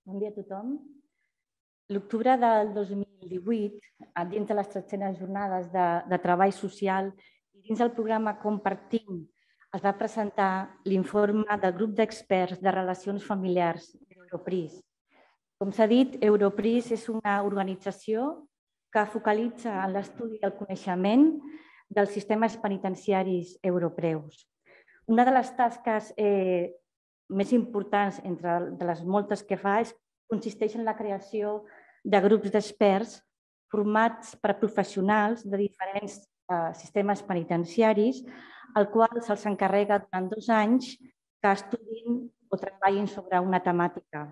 Bon dia a tothom. L'octubre del 2018, dins de les 300 jornades de treball social i dins del programa Compartim, es va presentar l'informe del grup d'experts de relacions familiars d'Europris. Com s'ha dit, Europris és una organització que focalitza en l'estudi del coneixement dels sistemes penitenciaris europeus. Una de les tasques més importants entre les moltes que fa consisteix en la creació de grups d'experts formats per professionals de diferents sistemes penitenciaris, al qual se'ls encarrega durant 2 anys que estudin o treballin sobre una temàtica.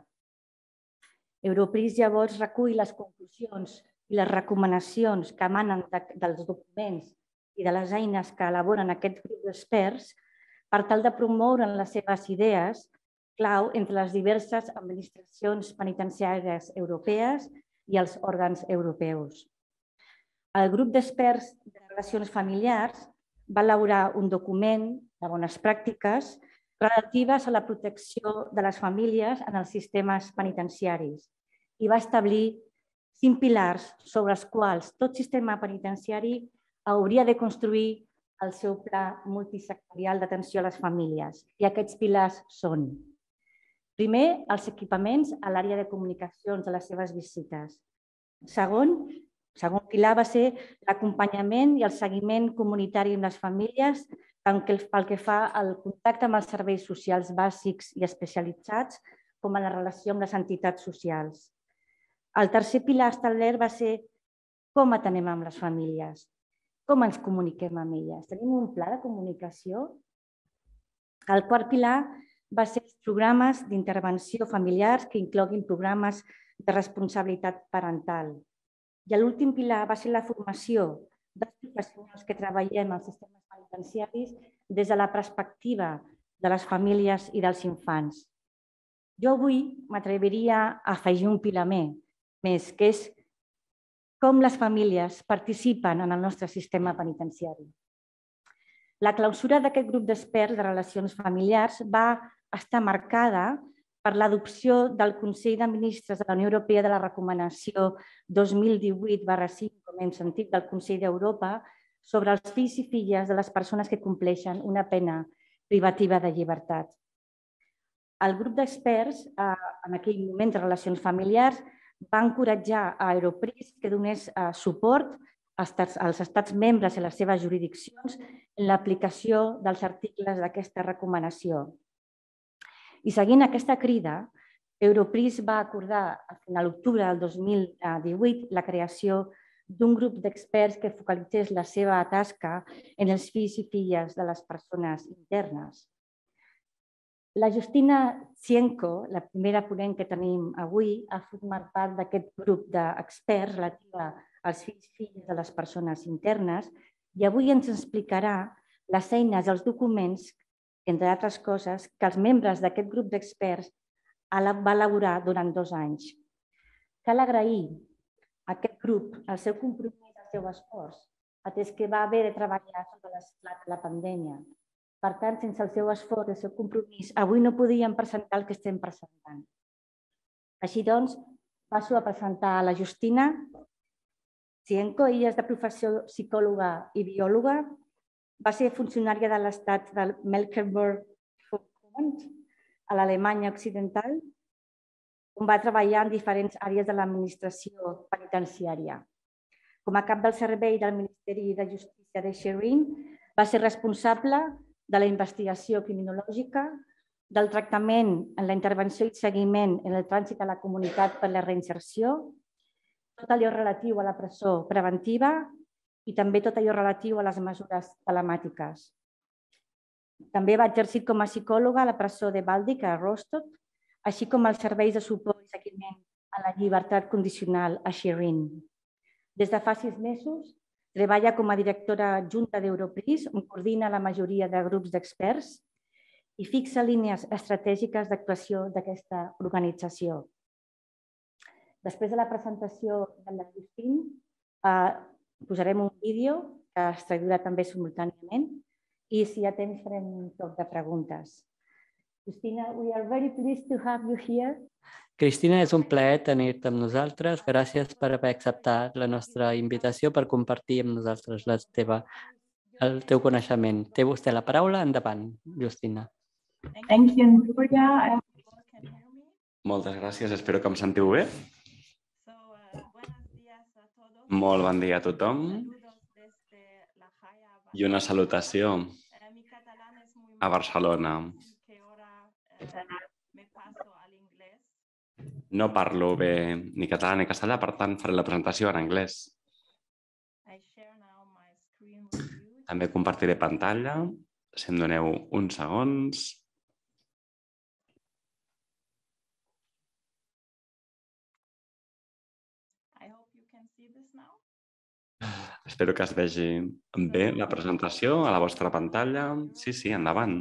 Europris llavors recull les conclusions i les recomanacions que emanen dels documents i de les eines que elaboren aquest grup d'experts per tal de promoure les seves idees clau entre les diverses administracions penitenciàries europees i els òrgans europeus. El grup d'experts de relacions familiars va elaborar un document de bones pràctiques relatives a la protecció de les famílies en els sistemes penitenciaris i va establir 5 pilars sobre els quals tot sistema penitenciari hauria de construir el seu pla multisectorial d'atenció a les famílies. I aquests pilars són: primer, els equipaments a l'àrea de comunicacions de les seves visites. Segon pilar va ser l'acompanyament i el seguiment comunitari amb les famílies, tant pel que fa al contacte amb els serveis socials bàsics i especialitzats com a la relació amb les entitats socials. El tercer pilar establert va ser com atenem amb les famílies, com ens comuniquem amb elles. Tenim un pla de comunicació? El quart pilar va ser els programes d'intervenció familiars que incloguin programes de responsabilitat parental. I l'últim pilar va ser la formació dels professionals que treballem als sistemes penitenciaris des de la perspectiva de les famílies i dels infants. Jo avui m'atreviria a afegir un pilar més, que és com les famílies participen en el nostre sistema penitenciari. La clausura d'aquest grup d'experts de relacions familiars va estar marcada per l'adopció del Consell de Ministres de la Unió Europea de la recomanació 2018/5, com hem sentit, del Consell d'Europa, sobre els fills i filles de les persones que compleixen una pena privativa de llibertat. El grup d'experts, en aquell moment de relacions familiars, va encoratjar a Europris que donés suport als estats membres i les seves jurisdiccions en l'aplicació dels articles d'aquesta recomanació. I seguint aquesta crida, Europris va acordar a l'octubre del 2018 la creació d'un grup d'experts que focalitzés la seva tasca en els fills i filles de les persones internes. La Justina Zienko, la primera ponent que tenim avui, ha format part d'aquest grup d'experts relativa als fills i filles de les persones internes i avui ens explicarà les eines i els documents, entre altres coses, que els membres d'aquest grup d'experts va elaborar durant 2 anys. Cal agrair a aquest grup el seu compromís i el seu esforç, atès que va haver de treballar sota l'esclat de la pandèmia. Per tant, sense el seu esforç i el seu compromís, avui no podíem presentar el que estem presentant. Així doncs, passo a presentar a la Justina Zienko. Ella és de professió psicòloga i biòloga. Va ser funcionària de l'estat del Mecklenburg-Vorpommern, a l'Alemanya Occidental, on va treballar en diferents àrees de l'administració penitenciària. Com a cap del servei del Ministeri de Justícia de Schwerin, va ser responsable de la investigació criminològica, del tractament en la intervenció i seguiment en el trànsit a la comunitat per la reinserció, tot allò relatiu a la presó preventiva i també tot allò relatiu a les mesures telemàtiques. També va exercir com a psicòloga a la presó de Waldick, a Rostock, així com als serveis de suport i seguiment a la llibertat condicional a Schwerin. Des de fa 6 mesos, treballa com a directora adjunta d'Europris, on coordina la majoria de grups d'experts i fixa línies estratègiques d'actuació d'aquesta organització. Després de la presentació de la Justine, posarem un vídeo que es traduirà també simultàniament i si hi ha temps farem un toc de preguntes. Justina, we are very pleased to have you here Cristina, és un plaer tenir-te amb nosaltres. Gràcies per haver acceptat la nostra invitació per compartir amb nosaltres el teu coneixement. Té vostè la paraula. Endavant, Justina. Thank you, Núria. Moltes gràcies, espero que em sentiu bé. Molt bon dia a tothom i una salutació a Barcelona. No parlo bé ni català ni castellà, per tant faré la presentació en anglès. També compartiré pantalla, si em doneu uns segons. Espero que es vegi bé la presentació a la vostra pantalla. Sí, endavant.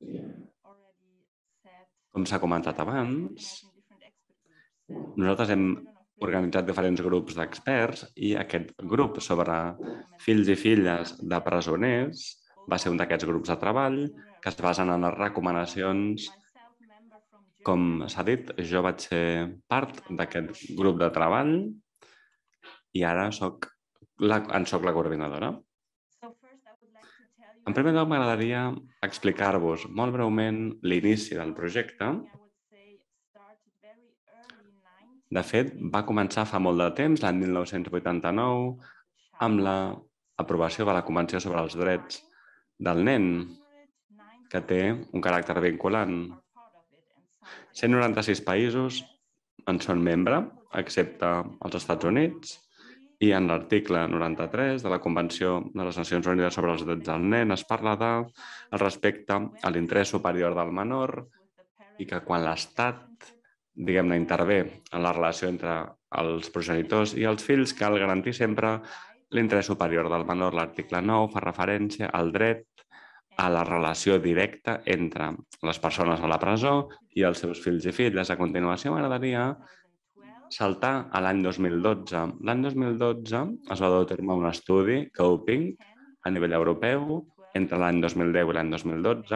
Com s'ha comentat abans, nosaltres hem organitzat diferents grups d'experts i aquest grup sobre fills i filles de presoners va ser un d'aquests grups de treball que es basen en les recomanacions. Com s'ha dit, jo vaig ser part d'aquest grup de treball i ara soc la coordinadora. En primer lloc, m'agradaria explicar-vos molt breument l'inici del projecte. De fet, va començar fa molt de temps, l'any 1989, amb l'aprovació de la Convenció sobre els Drets del Nen, que té un caràcter vinculant. 196 països en són membre, excepte els Estats Units, i en l'article 93 de la Convenció de les Nacions Unides sobre els Drets del Nen es parla del respecte a l'interès superior del menor i que quan l'Estat, diguem-ne, intervé en la relació entre els progenitors i els fills, cal garantir sempre l'interès superior del menor. L'article 9 fa referència al dret a la relació directa entre les persones a la presó i els seus fills i filles. A continuació, m'agradaria saltar a l'any 2012. L'any 2012 es va dur a terme un estudi, Coping, a nivell europeu, entre l'any 2010 i l'any 2012,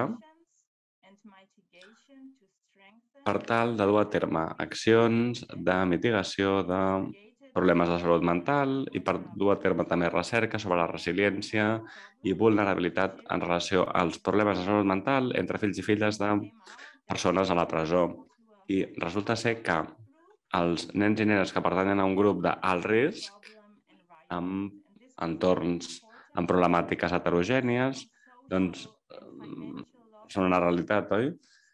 per tal de dur a terme accions de mitigació de problemes de salut mental i per dur a terme també recerca sobre la resiliència i vulnerabilitat en relació als problemes de salut mental entre fills i filles de persones a la presó. I resulta ser que els nens i nenes que pertanyen a un grup d'alt risc amb entorns amb problemàtiques heterogènies, doncs són una realitat, oi?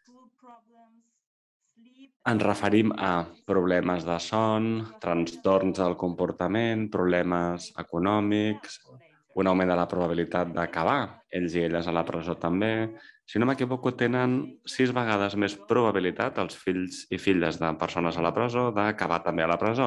Ens referim a problemes de son, trastorns del comportament, problemes econòmics, un augment de la probabilitat d'acabar ells i elles a la presó també. Si no m'equivoco, tenen 6 vegades més probabilitat els fills i filles de persones a la presó d'acabar també a la presó.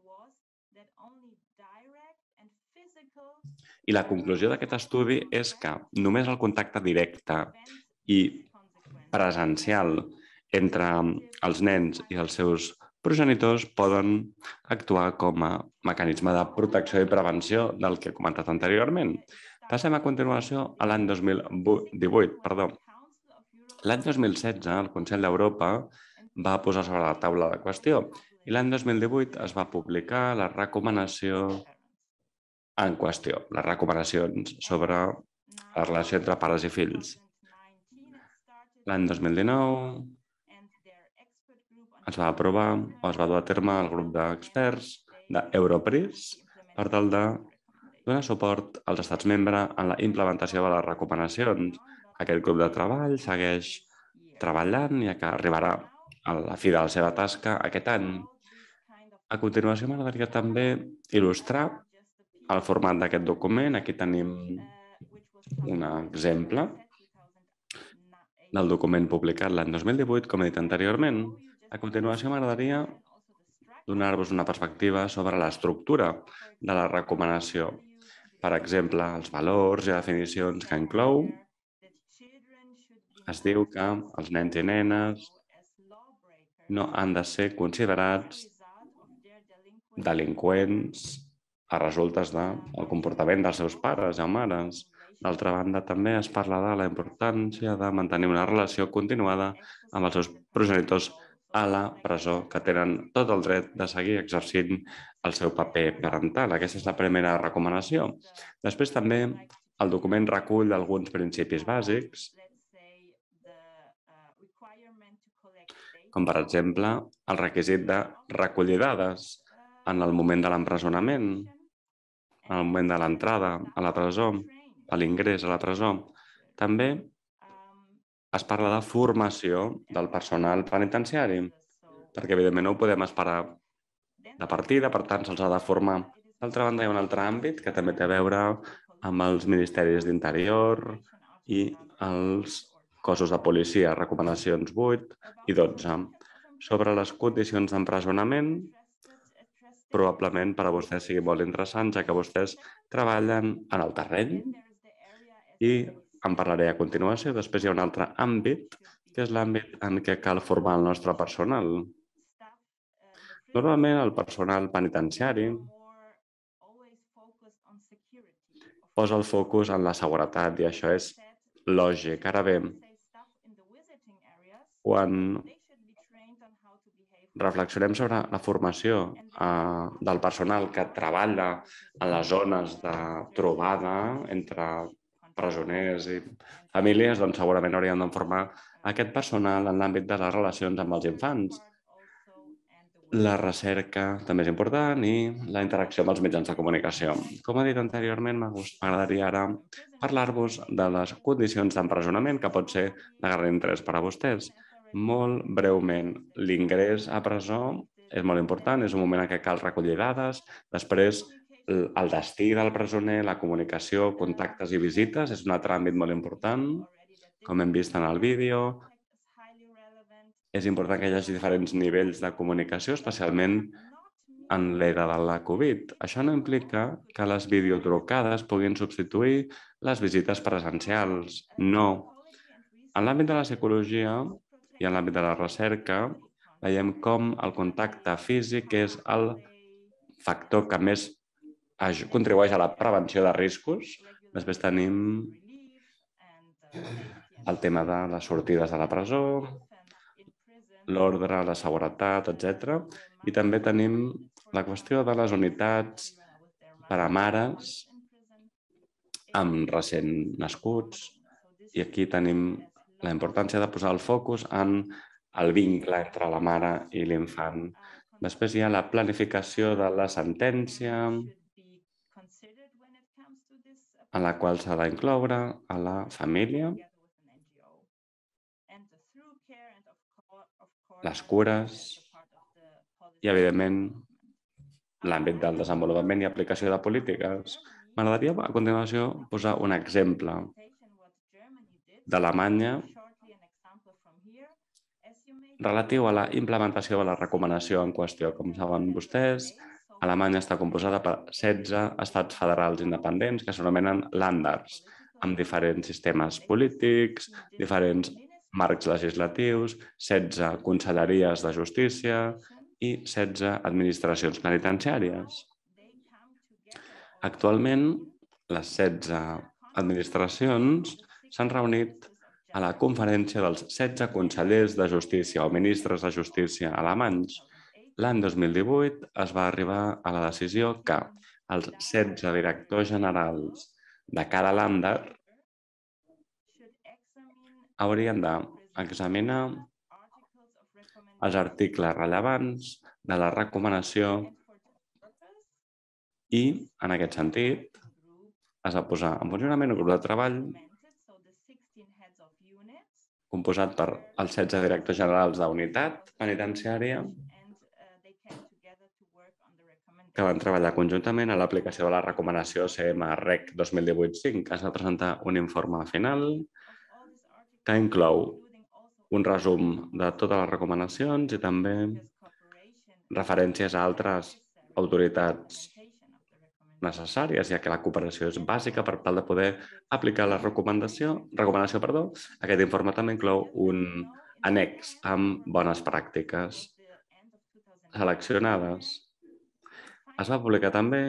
I la conclusió d'aquest estudi és que només el contacte directe i presencial entre els nens i els seus progenitors poden actuar com a mecanisme de protecció i prevenció del que he comentat anteriorment. Passem a continuació a l'any 2018. L'any 2016 el Consell d'Europa va posar sobre la taula la qüestió i l'any 2018 es va publicar la recomanació en qüestió, les recomanacions sobre la relació entre pares i fills. L'any 2019 es va aprovar o es va dur a terme el grup d'experts d'Europris per tal de donar suport als estats membres en la implementació de les recomanacions. Aquest grup de treball segueix treballant i que arribarà a la fi de la seva tasca aquest any. A continuació, m'agradaria també il·lustrar el format d'aquest document. Aquí tenim un exemple del document publicat l'any 2018, com he dit anteriorment. A continuació, m'agradaria donar-vos una perspectiva sobre l'estructura de la recomanació. Per exemple, els valors i definicions que inclou. Es diu que els nens i nenes no han de ser considerats delinqüents a resultes del comportament dels seus pares o mares. D'altra banda, també es parla de la importància de mantenir una relació continuada amb els seus progenitors a la presó, que tenen tot el dret de seguir exercint el seu paper parental. Aquesta és la primera recomanació. Després també el document recull alguns principis bàsics, com per exemple el requisit de recollir dades en el moment de l'empresonament, en el moment de l'entrada a la presó, a l'ingrés a la presó. També es parla de formació del personal penitenciari, perquè evidentment no ho podem esperar de partida, per tant se'ls ha de formar. D'altra banda, hi ha un altre àmbit que també té a veure amb els ministeris d'Interior i els cossos de policia, recomanacions 8 i 12. Sobre les condicions d'empresonament, probablement per a vostès sigui molt interessant, ja que vostès treballen en el terreny i en parlaré a continuació. Després hi ha un altre àmbit, que és l'àmbit en què cal formar el nostre personal. Normalment el personal penitenciari posa el focus en la seguretat i això és lògic. Ara bé, quan reflexionem sobre la formació del personal que treballa en les zones de trobada entre presoners i famílies, doncs segurament hauríem de formar aquest personal en l'àmbit de les relacions amb els infants. La recerca també és important i la interacció amb els mitjans de comunicació. Com he dit anteriorment, m'agradaria ara parlar-vos de les condicions d'empresonament, que pot ser de gran interès per a vostès. Molt breument, l'ingrés a presó és molt important, és un moment en què cal recollir dades, després el destí del presoner, la comunicació, contactes i visites és un altre àmbit molt important, com hem vist en el vídeo. És important que hi hagi diferents nivells de comunicació, especialment en l'era de la Covid. Això no implica que les videotrucades puguin substituir les visites presencials. No. En l'àmbit de la psicologia i en l'àmbit de la recerca veiem com el contacte físic és el factor que més contribueix a la prevenció de riscos. Després tenim el tema de les sortides de la presó, l'ordre, la seguretat, etc. I també tenim la qüestió de les unitats per a mares amb recent nascuts. I aquí tenim la importància de posar el focus en el vincle entre la mare i l'infant. Després hi ha la planificació de la sentència, en la qual s'ha d'incloure a la família, les cures i, evidentment, l'àmbit del desenvolupament i aplicació de polítiques. M'agradaria, a continuació, posar un exemple d'Alemanya relatiu a la implementació de la recomanació en qüestió. Com saben vostès, Alemanya està composada per 16 estats federals independents que s'anomenen Länders, amb diferents sistemes polítics, diferents marcs legislatius, 16 conselleries de justícia i 16 administracions penitenciàries. Actualment, les 16 administracions s'han reunit a la conferència dels 16 consellers de justícia o ministres de justícia alemanys. L'any 2018 es va arribar a la decisió que els 16 directors generals de cada Länder haurien d'examinar els articles rellevants de la recomanació i, en aquest sentit, es va posar en funcionament un grup de treball composat per els 16 directors generals d'unitat penitenciària que van treballar conjuntament a l'aplicació de la recomanació CM-REC 2018-5, que es va presentar un informe final que inclou un resum de totes les recomanacions i també referències a altres autoritats necessàries, ja que la cooperació és bàsica per tal de poder aplicar la recomanació. Aquest informe també inclou un annex amb bones pràctiques seleccionades. Es va publicar també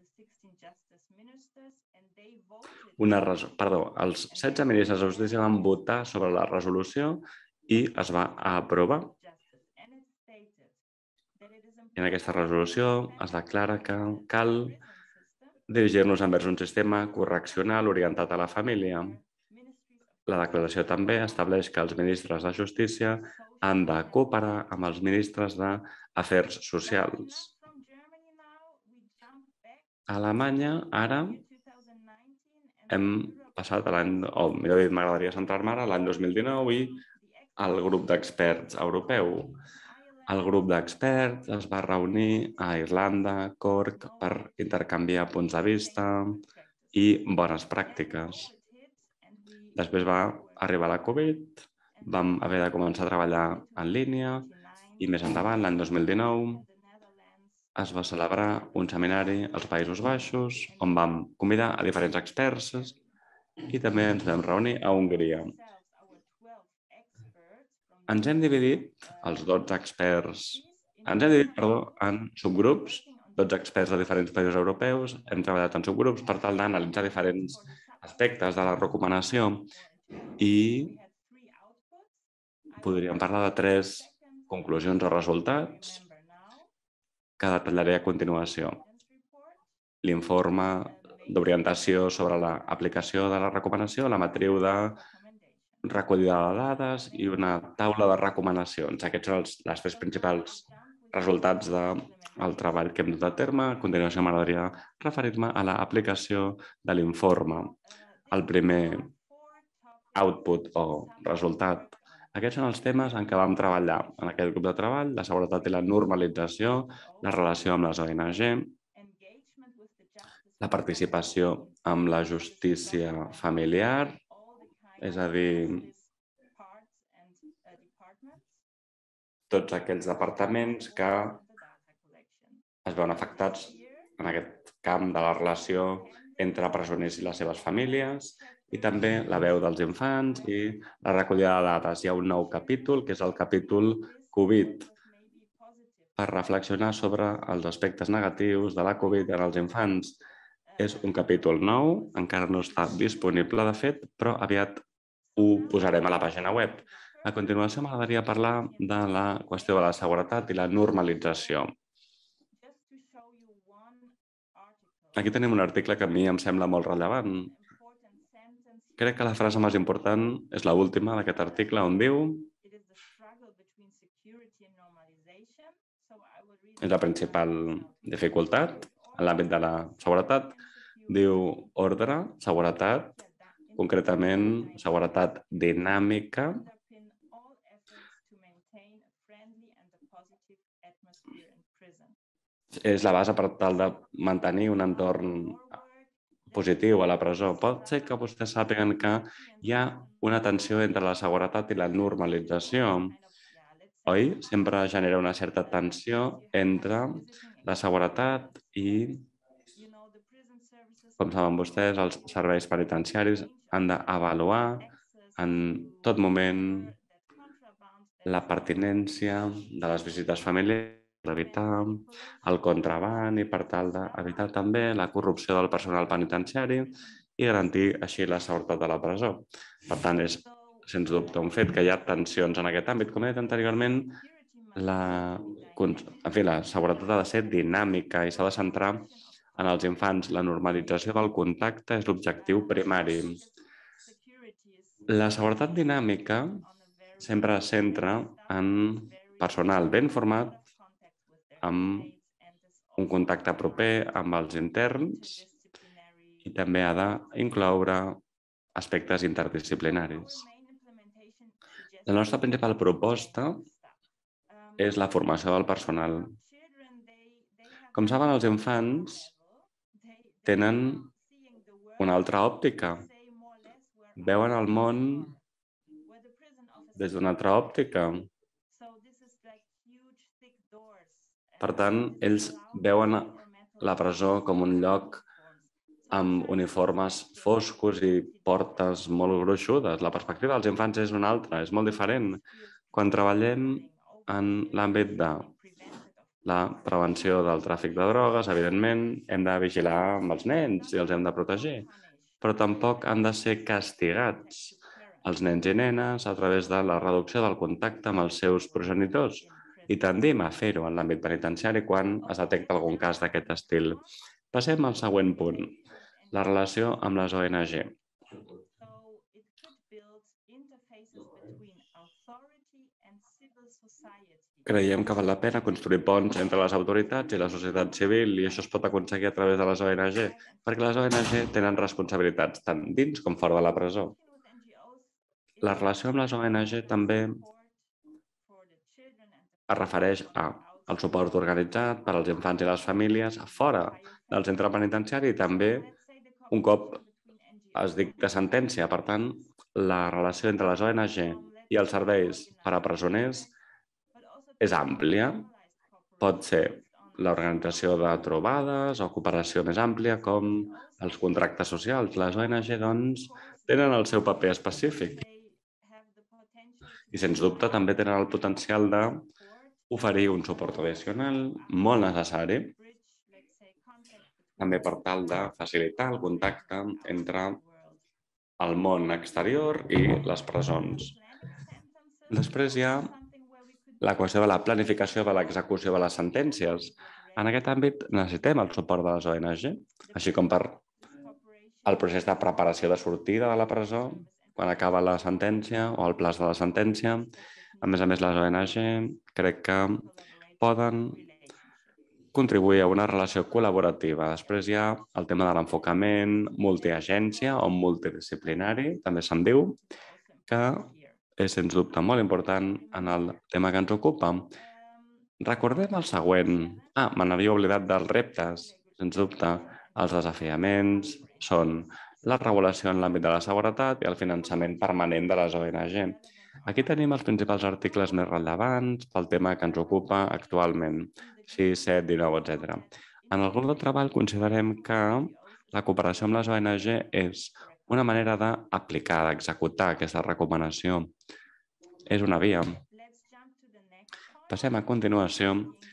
els 16 ministres de justícia van votar sobre la resolució i es va aprovar. I en aquesta resolució es declara que cal dirigir-nos envers un sistema correccional orientat a la família. La declaració també estableix que els ministres de Justícia han de cooperar amb els ministres d'Afers Socials. A Alemanya, ara, hem passat a l'any, o millor dit, m'agradaria centrar-me ara a l'any 2019 i al grup d'experts europeu. El grup d'experts es va reunir a Irlanda, Cork, per intercanviar punts de vista i bones pràctiques. Després va arribar la Covid, vam haver de començar a treballar en línia i més endavant, l'any 2019, es va celebrar un seminari als Països Baixos on vam convidar a diferents experts i també ens vam reunir a Hongria. Ens hem dividit, els 12 experts, en subgrups, 12 experts de diferents països europeus, hem treballat en subgrups per tal d'analitzar diferents aspectes de la recomanació i podríem parlar de 3 conclusions o resultats que detallaré a continuació. L'informe d'orientació sobre l'aplicació de la recomanació, la matriu de recollida de dades i una taula de recomanacions. Aquests són els 3 principals resultats del treball que hem dut a terme. A continuació m'agradaria referir-me a l'aplicació de l'informe. El primer output o resultat. Aquests són els temes en què vam treballar en aquest grup de treball, la seguretat i la normalització, la relació amb les ONG, la participació amb la justícia familiar, és a dir, tots aquells departaments que es veuen afectats en aquest camp de la relació entre presoners i les seves famílies, i també la veu dels infants i la recollida de dades. Hi ha un nou capítol, que és el capítol Covid, per reflexionar sobre els aspectes negatius de la Covid en els infants. És un capítol nou, encara no està disponible, de fet, però aviat ho posarem a la pàgina web. A continuació m'agradaria parlar de la qüestió de la seguretat i la normalització. Aquí tenim un article que a mi em sembla molt rellevant. Crec que la frase més important és l'última d'aquest article, on diu: és la principal dificultat en l'àmbit de la seguretat. Diu ordre, seguretat, concretament seguretat dinàmica, és la base per tal de mantenir un entorn positiu a la presó. Pot ser que vostès sàpiguen que hi ha una tensió entre la seguretat i la normalització. Oi? Sempre genera una certa tensió entre la seguretat i, com saben vostès, els serveis penitenciaris han d'avaluar en tot moment la pertinència de les visites familiars, d'evitar el contraban i per tal d'evitar també la corrupció del personal penitenciari i garantir així la seguretat de la presó. Per tant, és sens dubte un fet que hi ha tensions en aquest àmbit. Com he dit anteriorment, la seguretat ha de ser dinàmica i s'ha de centrar en els infants. La normalització del contacte és l'objectiu primari. La seguretat dinàmica sempre es centra en personal ben format, amb un contacte proper amb els interns i també ha d'incloure aspectes interdisciplinaris. La nostra principal proposta és la formació del personal. Com saben, els infants tenen una altra òptica. Veuen el món des d'una altra òptica. Per tant, ells veuen la presó com un lloc amb uniformes foscos i portes molt gruixudes. La perspectiva dels infants és una altra, és molt diferent. Quan treballem en l'àmbit de la prevenció del tràfic de drogues, evidentment, hem de vigilar amb els nens i els hem de protegir, però tampoc han de ser castigats els nens i nenes a través de la reducció del contacte amb els seus progenitors. i tendim a fer-ho en l'àmbit penitenciari quan es detecta algun cas d'aquest estil. Passem al següent punt, la relació amb les ONG. Creiem que val la pena construir ponts entre les autoritats i la societat civil i això es pot aconseguir a través de les ONG, perquè les ONG tenen responsabilitats tant dins com fora de la presó. La relació amb les ONG també es refereix al suport organitzat per als infants i les famílies fora del centre penitenciari i també un cop es dicta sentència. Per tant, la relació entre les ONG i els serveis per a presoners és àmplia. Pot ser l'organització de trobades o cooperació més àmplia com els contractes socials. Les ONG, doncs, tenen el seu paper específic i, sens dubte, també tenen el potencial d'oferir un suport addicional molt necessari, també per tal de facilitar el contacte entre el món exterior i les presons. Després hi ha la qüestió de la planificació de l'execució de les sentències. En aquest àmbit necessitem el suport de les ONG, així com per el procés de preparació de sortida de la presó, quan acaba la sentència o el plaç de la sentència. A més, les ONG crec que poden contribuir a una relació col·laborativa. Després hi ha el tema de l'enfocament multiagència o multidisciplinari, també se'n diu, que és, sens dubte, molt important en el tema que ens ocupa. Recordem el següent. Me n'havia oblidat dels reptes. Sens dubte, els desafiaments són la regulació en l'àmbit de la seguretat i el finançament permanent de les ONG. Aquí tenim els principals articles més rellevants pel tema que ens ocupa actualment, 6, 7, 19, etc. En el grup de treball considerem que la cooperació amb les ONG és una manera d'aplicar, d'executar aquesta recomanació. És una via. Passem a continuació.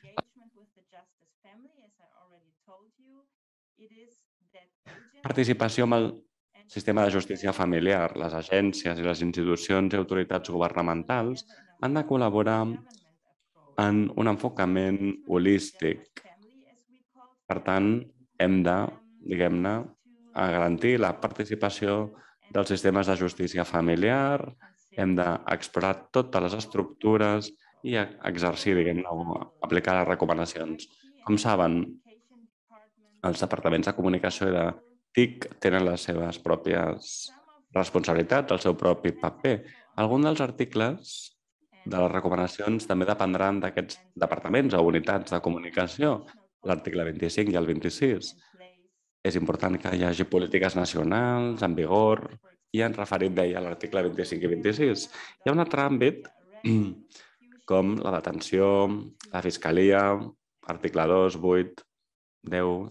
Participació amb el sistema de justícia familiar. Les agències i les institucions i autoritats governamentals han de col·laborar en un enfocament holístic. Per tant, hem de, diguem-ne, garantir la participació dels sistemes de justícia familiar, hem d'explorar totes les estructures i exercir, diguem-ne, o aplicar les recomanacions. Com saben, els departaments de comunicació i de TIC tenen les seves pròpies responsabilitats, el seu propi paper. Alguns dels articles de les recomanacions també dependran d'aquests departaments o unitats de comunicació, l'article 25 i el 26. És important que hi hagi polítiques nacionals en vigor i han referit, deia, a l'article 25 i 26. Hi ha un altre àmbit, com la detenció, la fiscalia, article 2, 8, 10...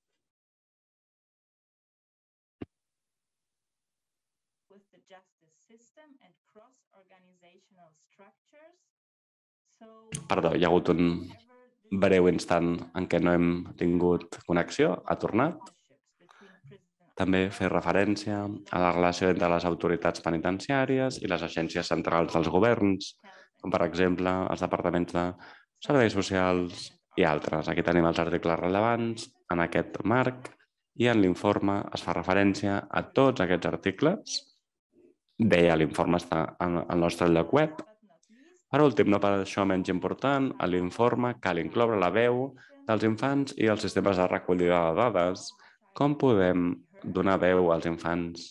Perdó, hi ha hagut un breu instant en què no hem tingut connexió, ha tornat. També fer referència a la relació entre les autoritats penitenciàries i les agències centrals dels governs, com per exemple els departaments de serveis socials i altres. Aquí tenim els articles rellevants en aquest marc i en l'informe es fa referència a tots aquests articles. Deia, l'informe està al nostre lloc web. Per últim, no per això menys important, a l'informe cal incloure la veu dels infants i els sistemes de recollida de dades. Com podem donar veu als infants?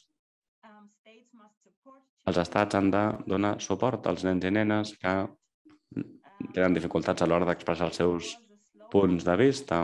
Els estats han de donar suport als nens i nenes que tenen dificultats a l'hora d'expressar els seus punts de vista.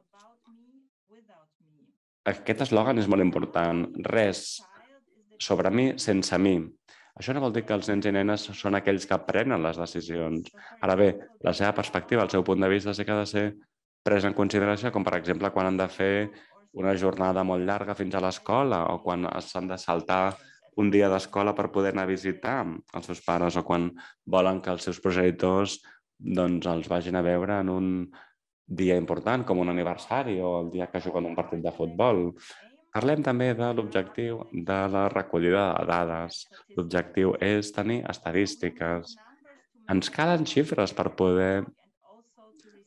Aquest eslògan és molt important. Res sobre mi sense mi. Això no vol dir que els nens i nenes són aquells que prenen les decisions. Ara bé, la seva perspectiva, el seu punt de vista sí que ha de ser pres en consideració, com per exemple quan han de fer una jornada molt llarga fins a l'escola o quan s'han de saltar un dia d'escola per poder anar a visitar els seus pares o quan volen que els seus progenitors els vagin a veure en un dia important com un aniversari o el dia que juguen un partit de futbol. Parlem també de l'objectiu de la recollida de dades. L'objectiu és tenir estadístiques. Ens calen xifres per poder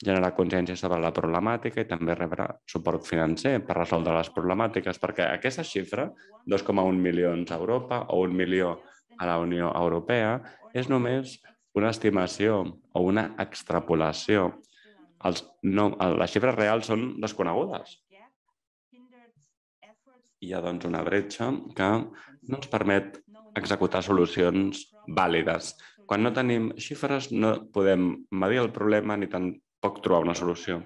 generar consciència sobre la problemàtica i també rebre suport financer per resoldre les problemàtiques, perquè aquesta xifra, 2,1 milions a Europa o 1 milió a la Unió Europea, és només una estimació o una extrapolació. Les xifres reals són desconegudes. Hi ha doncs una bretxa que no ens permet executar solucions vàlides. Quan no tenim xifres no podem medir el problema ni tampoc trobar una solució.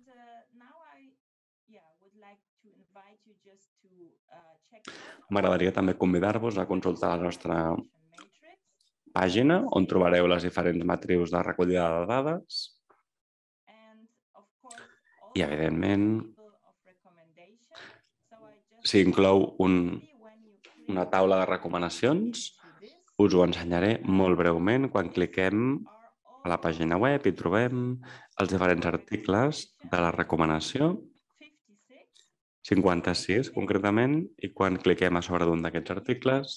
M'agradaria també convidar-vos a consultar la nostra pàgina on trobareu les diferents matrius de recollida de dades i, evidentment, s'hi inclou una taula de recomanacions. Us ho ensenyaré molt breument. Quan cliquem a la pàgina web i trobem els diferents articles de la recomanació, 56 concretament, i quan cliquem a sobre d'un d'aquests articles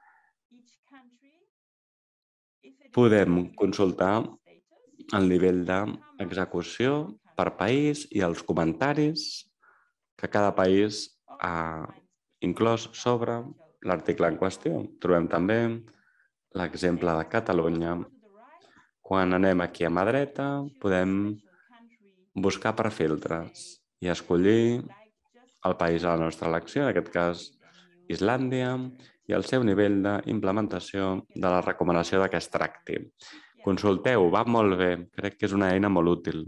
podem consultar el nivell d'execució per país i els comentaris que cada país ha inclòs sobre l'article en qüestió. Trobem també l'exemple de Catalunya. Quan anem aquí a mà dreta, podem buscar per filtres i escollir el país a la nostra elecció, en aquest cas Islàndia, i el seu nivell d'implementació de la recomanació de què es tracti. Consulteu, va molt bé, crec que és una eina molt útil.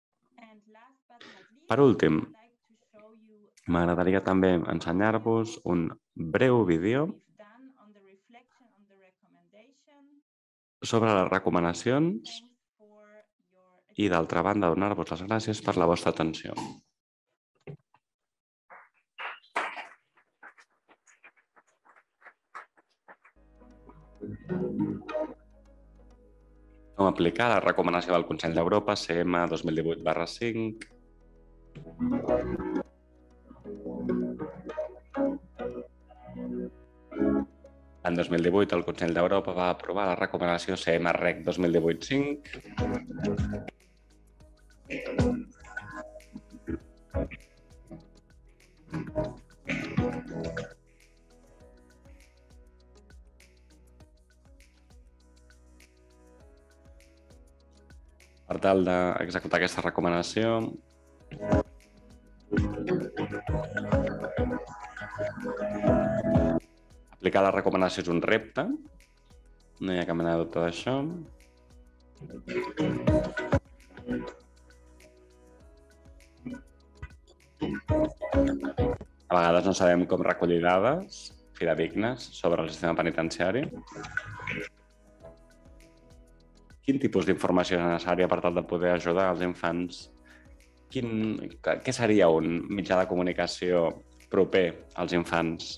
Per últim, m'agradaria també ensenyar-vos un breu vídeo sobre les recomanacions i, d'altra banda, donar-vos les gràcies per la vostra atenció. Com aplicar la recomanació del Consell d'Europa CM 2018/5. En 2018, el Consell d'Europa va aprovar la recomanació CM-REC 2018/5. Per tal d'executar aquesta recomanació, aplicar la recomanació és un repte, no hi ha cap mena de dubte d'això. A vegades no sabem com recollir dades fidedignes sobre el sistema penitenciari. Quin tipus d'informació és necessària per tal de poder ajudar els infants? Què seria un mitjà de comunicació proper als infants?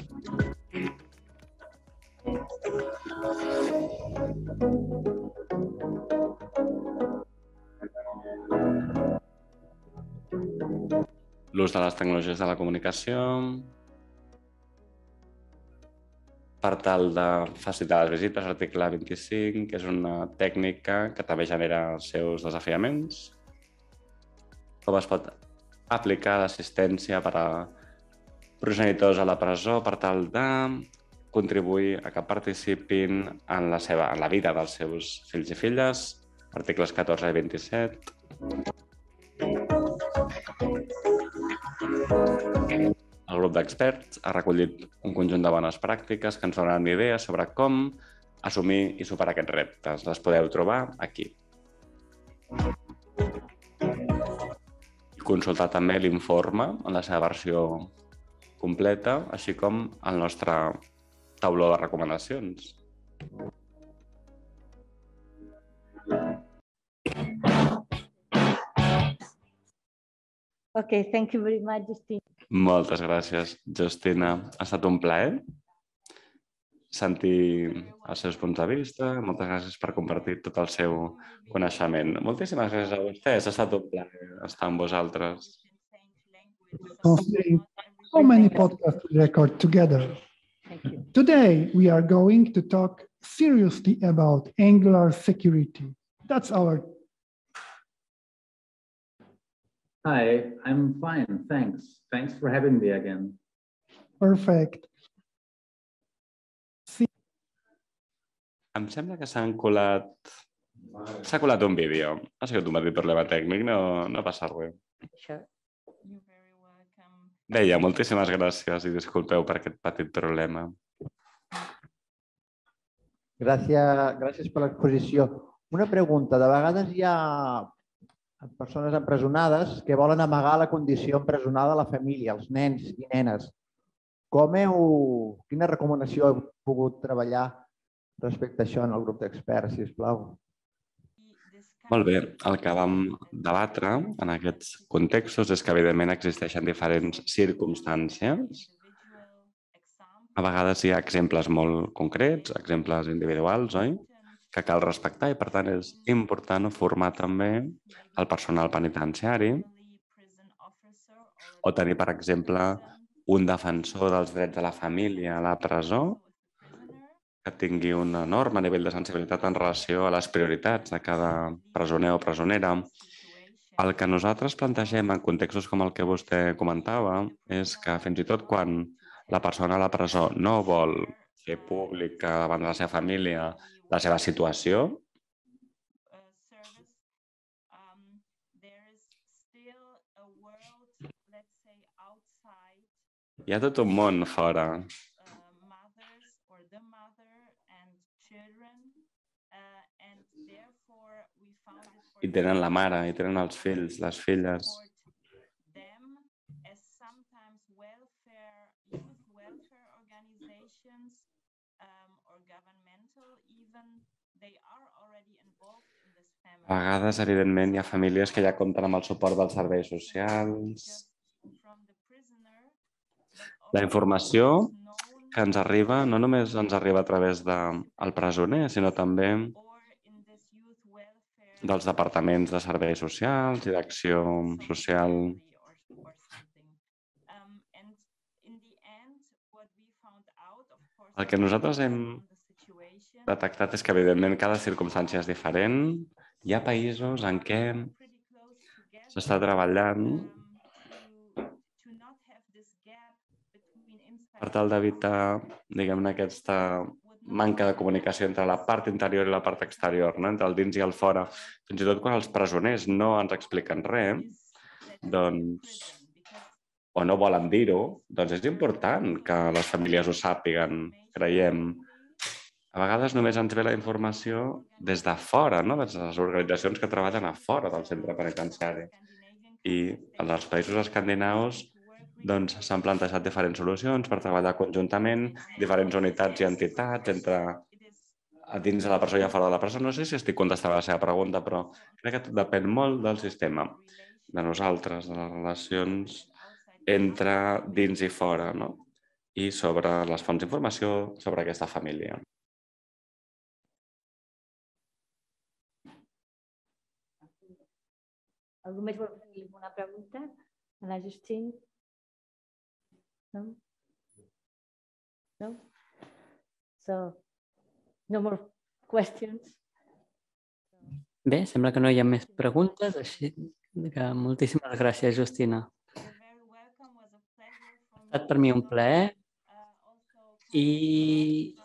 L'ús de les tecnologies de la comunicació per tal de facilitar les visites, article 25, que és una tècnica que també genera els seus desafiaments. Com es pot aplicar l'assistència per a progenitors a la presó per tal de contribuir a que participin en la vida dels seus fills i filles, articles 14 i 27. El grup d'experts ha recollit un conjunt de bones pràctiques que ens donaran idees sobre com assumir i superar aquests reptes. Les podeu trobar aquí. I consultar també l'informe en la seva versió completa, així com el nostre tauló de recomanacions. Okay, thank you very much, Justina. Moltes gràcies, Justina. Ha estat un plaer sentir els seus punts de vista. Moltes gràcies per compartir tot el seu coneixement. Moltíssimes gràcies a vostès. Ha estat un plaer estar amb vosaltres. So many podcasts we record together. Today, we are going to talk seriously about Angular security. That's our Hi, I'm fine, thanks. Thanks for having me again. Perfect. Em sembla que s'ha colat un vídeo. Ha sigut un petit problema tècnic, no passa res. Deia, moltíssimes gràcies i disculpeu per aquest petit problema. Gràcies per l'exposició. Una pregunta. De vegades hi ha persones empresonades que volen amagar la condició empresonada a la família, als nens i nenes. Quina recomanació heu pogut treballar respecte a això en el grup d'experts, sisplau? Molt bé. El que vam debatre en aquests contextos és que, evidentment, existeixen diferents circumstàncies. A vegades hi ha exemples molt concrets, exemples individuals, oi? Que cal respectar i, per tant, és important formar també el personal penitenciari o tenir, per exemple, un defensor dels drets de la família a la presó que tingui un enorme nivell de sensibilitat en relació a les prioritats de cada presoner o presonera. El que nosaltres plantegem en contextos com el que vostè comentava és que fins i tot quan la persona a la presó no vol fer pública davant de la seva família la seva situació, hi ha tot un món fora. I tenen la mare, i tenen els fills, les filles. A vegades, evidentment, hi ha famílies que ja compten amb el suport dels serveis socials. La informació que ens arriba no només ens arriba a través del presoner, sinó també dels departaments de serveis socials i d'acció social. El que nosaltres hem detectat és que, evidentment, cada circumstància és diferent. Hi ha països en què s'està treballant per tal d'evitar, diguem-ne, aquesta manca de comunicació entre la part interior i la part exterior, no? Entre el dins i el fora. Fins i tot quan els presoners no ens expliquen res, doncs, o no volen dir-ho, doncs és important que les famílies ho sàpiguen, creiem. A vegades només ens ve la informació des de fora, no? Des de les organitzacions que treballen a fora del centre penitenciari. I als països escandinaus doncs s'han plantejat diferents solucions per treballar conjuntament, diferents unitats i entitats entre dins de la presó i a fora de la presó. No sé si estic contestant a la seva pregunta, però crec que tot depèn molt del sistema, de nosaltres, de les relacions entre dins i fora, no? I sobre les fonts d'informació sobre aquesta família. Algú més vol fer alguna pregunta a la Justine? No? No? So, no more questions? Bé, sembla que no hi ha més preguntes, així que moltíssimes gràcies, Justina. Ha estat per mi un plaer i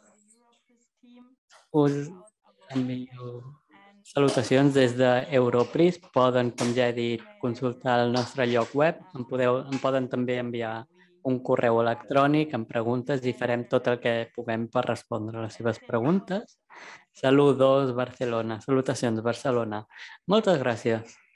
us envio salutacions des d'Europris. Poden, com ja he dit, consultar el nostre lloc web. Em poden també enviar un correu electrònic amb preguntes i farem tot el que puguem per respondre a les seves preguntes. Saludos, Barcelona. Salutacions, Barcelona. Moltes gràcies.